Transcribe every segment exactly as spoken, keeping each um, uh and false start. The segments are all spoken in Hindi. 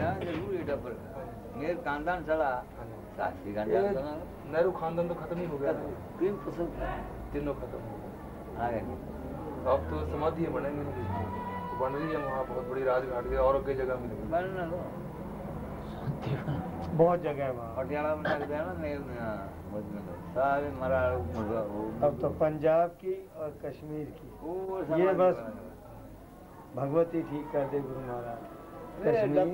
जरूर एटा पर मेरे खानदान चला साथी खानदान चला नेहरू खानदान तो खत्म ही हो गया तीन फसल तीनों खत्म हो गए आ गए अब तो समाधि बनेंगे नहीं बन रही है वहाँ बहुत बड़ी राजघाट है और कई जगह मिलेगी बनना लो बहुत जगह है वहाँ पटियाला में लग जाए ना नहीं सारे मरा अब तो पंजाब की और कश्मीर की ये बस भगवती ठीक कर दे गुरु महाराज कश्मीर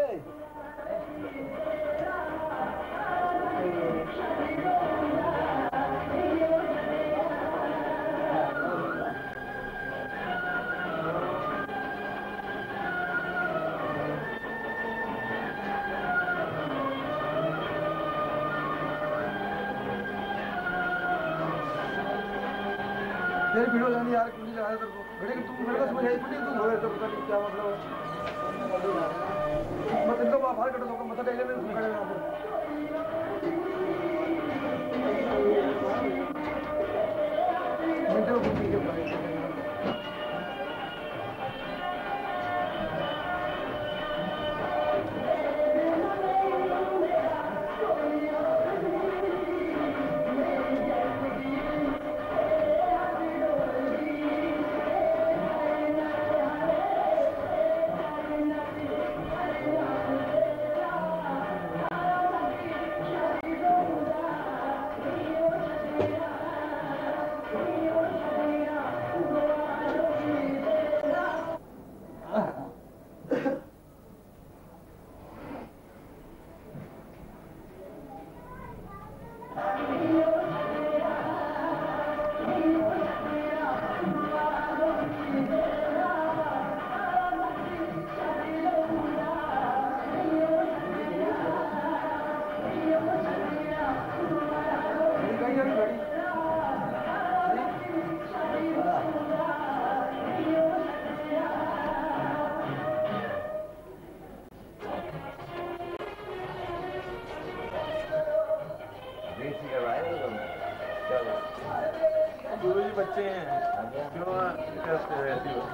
फिर वीडियो जानी यार कुछ लगा तेरे को घड़ी तू मेरे को समझ आई कुछ तू बोले तो पता नहीं क्या मतलब है मत इनको बाहर कट दो मत टेले में खड़े वहां पर मिनटों को ठीक है भाई गुरु जी बच्चे हैं क्यों कैसे रहती हो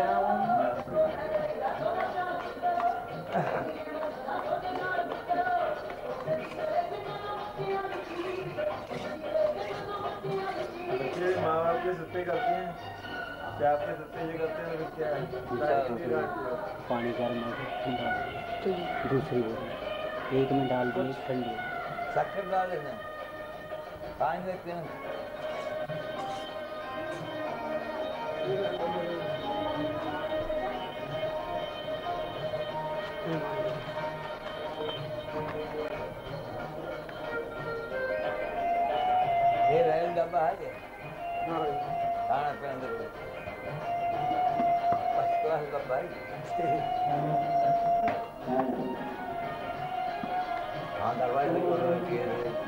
बच्चे माँ बाप के सत्ते करते हैं क्या आपके सत्ते ये करते हैं क्या है पानी गर्म दूसरी बोतल एक में डाल दिए ठंडी शक्कर डाल देना पानी देते हैं ये रेल डब्बा है क्या खाना पे अंदर फर्स्ट क्लास डब्बा है हाँ दरवाजे लगे हुए हैं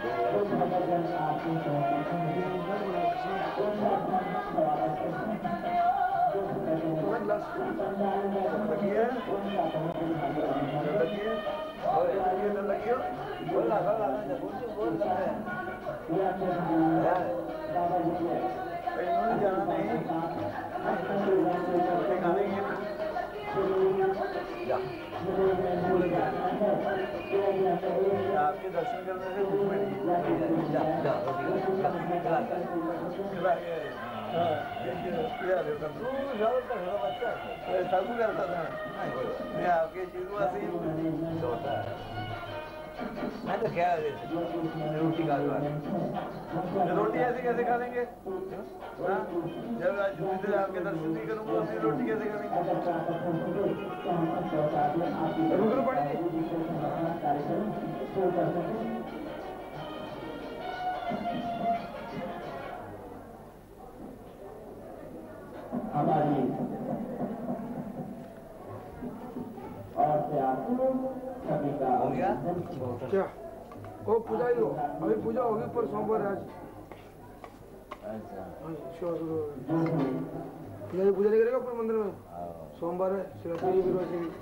बोला बोला बोल रहे हैं जाना नहीं आपके दर्शन करने से भूख मिली साधु करता था मैं आपके जीववासी मैं तो क्या रोटी खा रोटी ऐसे कैसे खा लेंगे जब आज से आपके दर्शन नहीं करूंगा अपनी रोटी कैसे करेंगे रुक पड़ेगी हमारी और से आप सभी का हो गया क्या वो पूजा ही हो अभी पूजा होगी पर सोमवार आज अच्छा पूजा पूजा नहीं करेगा ऊपर मंदिर में सोमवार है शिवरात्रि भी वैसे भी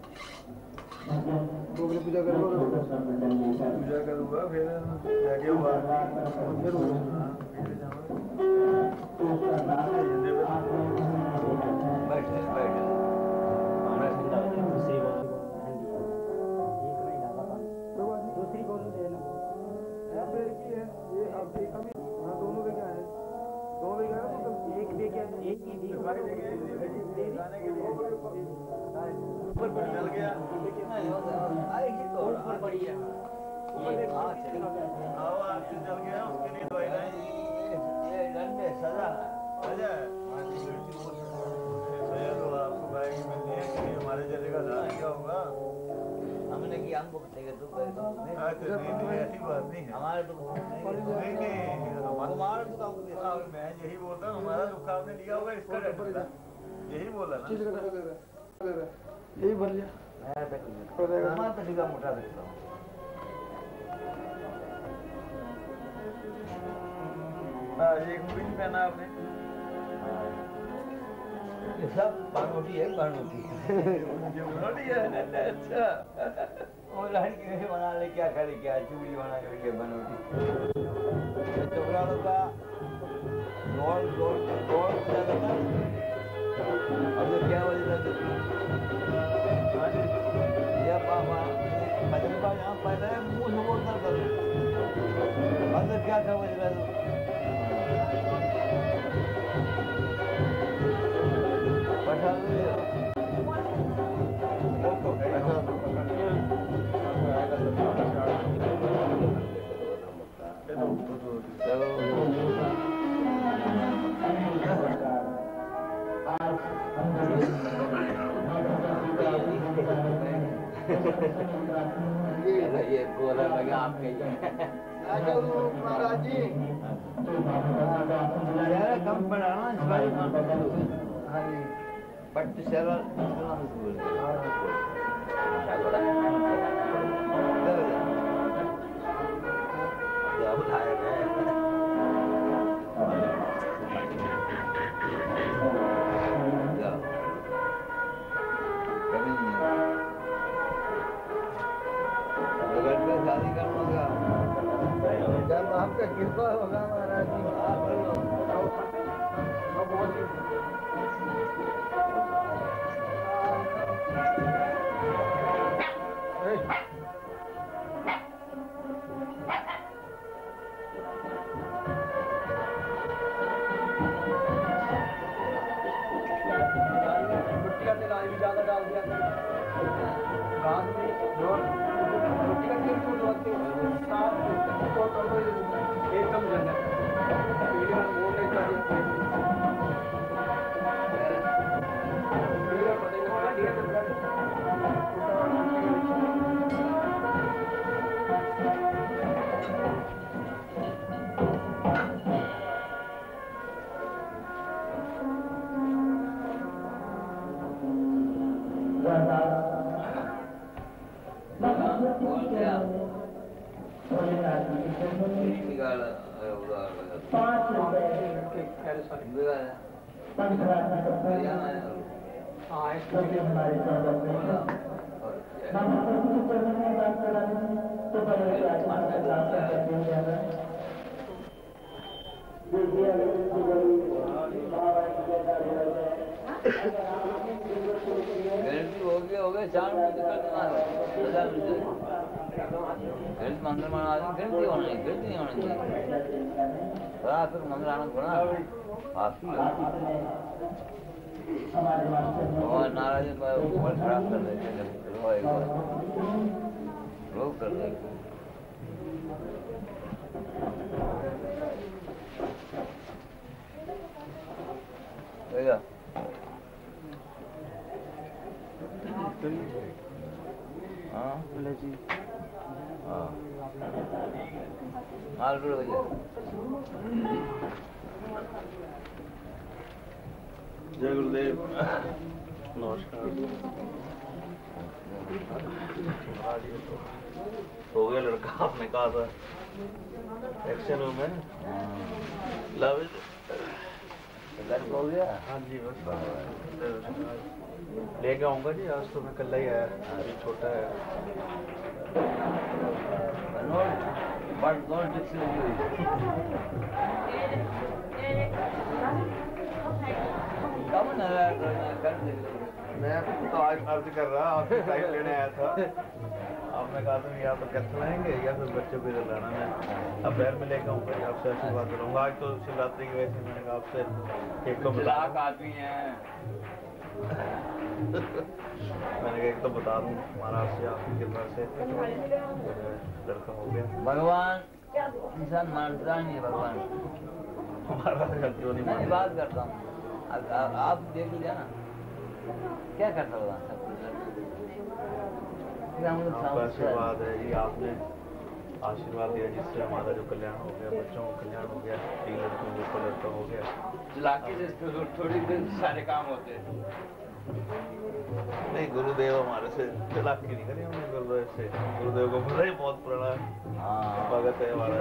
तो अपनी पूजा करूँगा पूजा करूँगा फिर जाके हुआ फिर बैठे बैठे चल गया आएगी तो बढ़िया आओ आपसे चल गया उसके लिए दवाई लाएं ये डंडे सजा सजा सजा तो आपको पाएगी मिलनी है कि हमारे जले का दान क्या होगा हमने कि हमको बताएगा तू करे तो नहीं अच्छा नहीं नहीं ऐसी बात नहीं है हमारे तो नहीं नहीं हमारे तो काम हाँ, मैं यही बोल रहा हूँ हमारा दुख आपने लिया होगा इसका डंडा यही बोला ना यही भर लिया हमारा तो निगाह मोटा रखता हूँ एक मूवी नहीं पहना आपने ये सब बानोटी है बानोटी ये बनोटी है अच्छा वो लड़की ने बना ले क्या करे क्या चूड़ी बना करके बनोटी चोकरा लोग का रोल रोल रोल क्या करता अब तो क्या हो जाता ये पापा मजबा यहाँ पहले मुंह से बोलता था अंदर क्या था वो जरा पढ़ा ये गोला लगा आपके महाराज जी कम बनाना पट्ट सेवा शादी करना जब आपका कृपा होगा महाराज जी मिट्टी का तेल आज भी ज्यादा डाल दिया घास में जो मिट्टी का तेल छोड़ देते साफ एकदम जगह वीडियो वो नहीं चाहिए वीडियो बदलने के लिए हाँ गणपति हो गए हो गए चार मिनट गणित मंगल माना गणपति होना नहीं गणित नहीं होना चाहिए बड़ा फिर मंगल आनंद बना आप और नाराज ऊपर खराब कर देते रोक कर देते हाँ जी हाँ माल हो गया जय गुरुदेव नमस्कार हो गया लड़का आपने कहा था एक्शन रूम में लव हो गया हाँ जी बस लेके आऊँगा जी आज तो मैं कल ही आया अभी छोटा है मैं तो आज अर्ज कर रहा आपसे टाइम लेने आया था आपने कहा था या तो कैसे लाएंगे या फिर बच्चों को इधर लाना मैं अब बैर में लेकर आऊँगा आपसे आशीर्वाद करूँगा आज तो शिवरात्रि की वजह से मैंने कहा आपसे एक तो लाख आदमी हैं मैंने कहा एक तो बता दूं महाराष्ट्र से आपकी कितना से लड़का हो गया। भगवान इंसान मानता नहीं है भगवान। महाराज क्यों नहीं मैं बात करता हूँ, आप देख लीजिए ना क्या करता होगा सब कुछ। आपका आशीर्वाद है जी, आपने आशीर्वाद दिया जिससे हमारा जो कल्याण हो गया, बच्चों का कल्याण हो गया, तीन लड़कियों को लड़का हो गया। चलाकी से थोड़ी देर सारे काम होते हैं। नहीं गुरुदेव हमारे से चलाकी नहीं करी हमने, गुरुदेव से गुरुदेव को पता ही बहुत पुराना भगत है हमारा।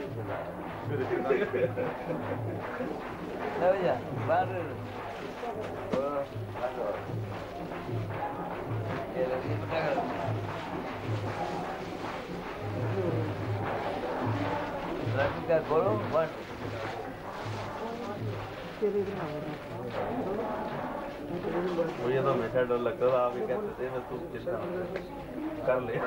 करो मुझे तो हमेशा डर लगता था, आप ही कहते थे मैं तू चिंता कर ले।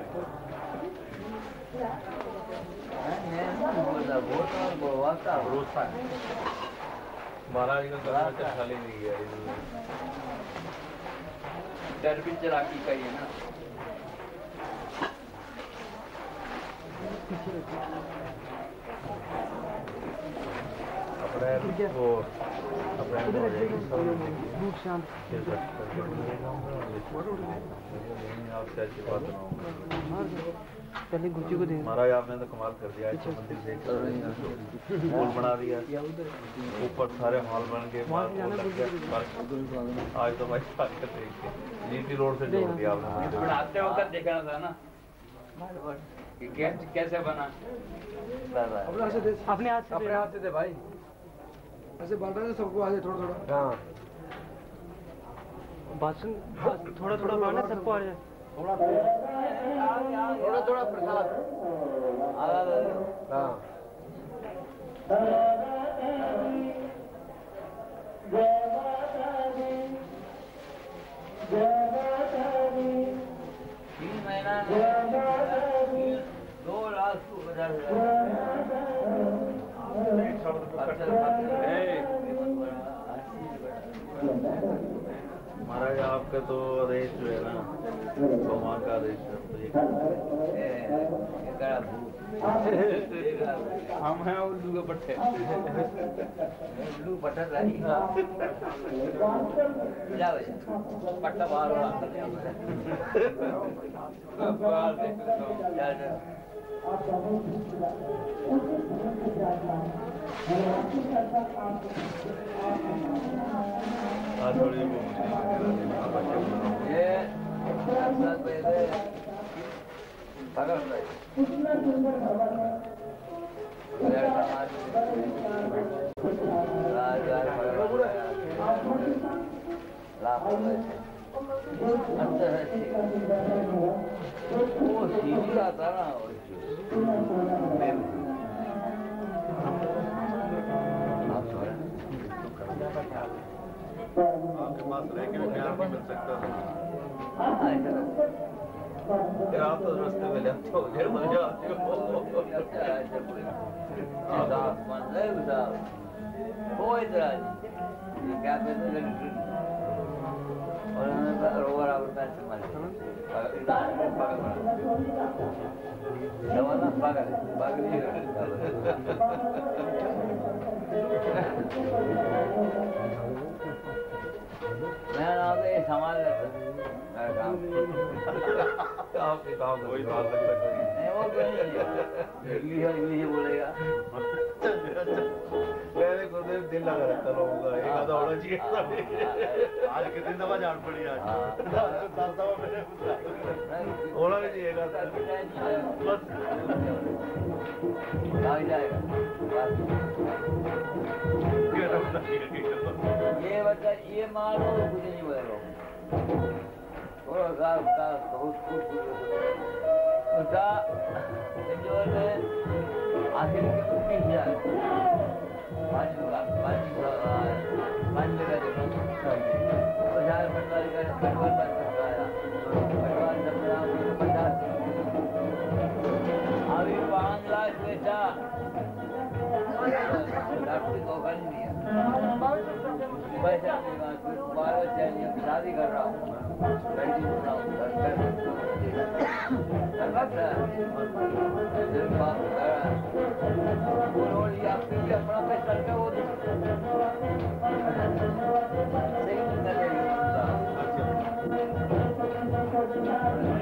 महाराज का करना खाली नहीं गया, डर भी चलाकी का ही है ना। अप्रैल वो अप्रैल हो जाएगी आपसे आशीर्वाद पहले गुच्ची को दे। महाराज आपने तो कमाल कर दिया, अच्छा मंदिर देख पुल बना दिया, ऊपर सारे हॉल बन गए, आज तो भाई जीटी रोड से जोड़ दिया आपने। बनाते वक्त देखना था ना कैसे बना। अपने हाथ से दे, अपने हाथ से अपने हाथ से दे भाई, ऐसे बांटा है सबको आ जाए थोड़ा थोड़ा। हाँ भाषण थोड़ा थोड़ा बांटा सबको आ जाए, थोड़ा थोड़ा थोड़ा प्रसाद। हाँ तीन महीना दो लाख पचास महाराज आपका तो आदेश जो है ना भगवान का आदेश है, हम हैं उल्लू के पट्टे, उल्लू पट्टा पट्टा बाहर थोड़ी ये पहले पकड़ रहे वो सीधी आता ना आपके पास रह के भी प्यार नहीं मिल सकता। फिर आप तो रास्ते में जाते हो, फिर मर जाते हो। कोई तरह क्या कहते हैं और रोवर आवर पैसे मारे जवाना पागल पागल ही मैं ना तो ये संभाल लेता काम आपके काम कोई बात नहीं सकता। नहीं वो कोई नहीं इंग्लिश और इंग्लिश बोलेगा। मेरे गुरुदेव दिल लगा रहता लोगों का, एक आधा होना चाहिए। आज कितनी दफा जान पड़ी, आज दस दफा मैंने होना भी चाहिए बस आ जाएगा। ये बच्चा ये मारो कुछ नहीं बोलो थोड़ा सा बहुत खूब उसका इंजोर में आखिर की कुछ नहीं जाए पाँच का पाँच का पाँच का देखो हजार पटवारी का पटवार पर पटवाया पटवार सपना पचास अभी पाँच लाख बेचा डॉक्टर को कर दिया पैसा बारह चाहिए शादी कर रहा हूँ, लड़की बोल रहा हूँ, घर घर घर वक्त है, बाप बोलो लिया फिर भी अपना पैसा करके वो सही नहीं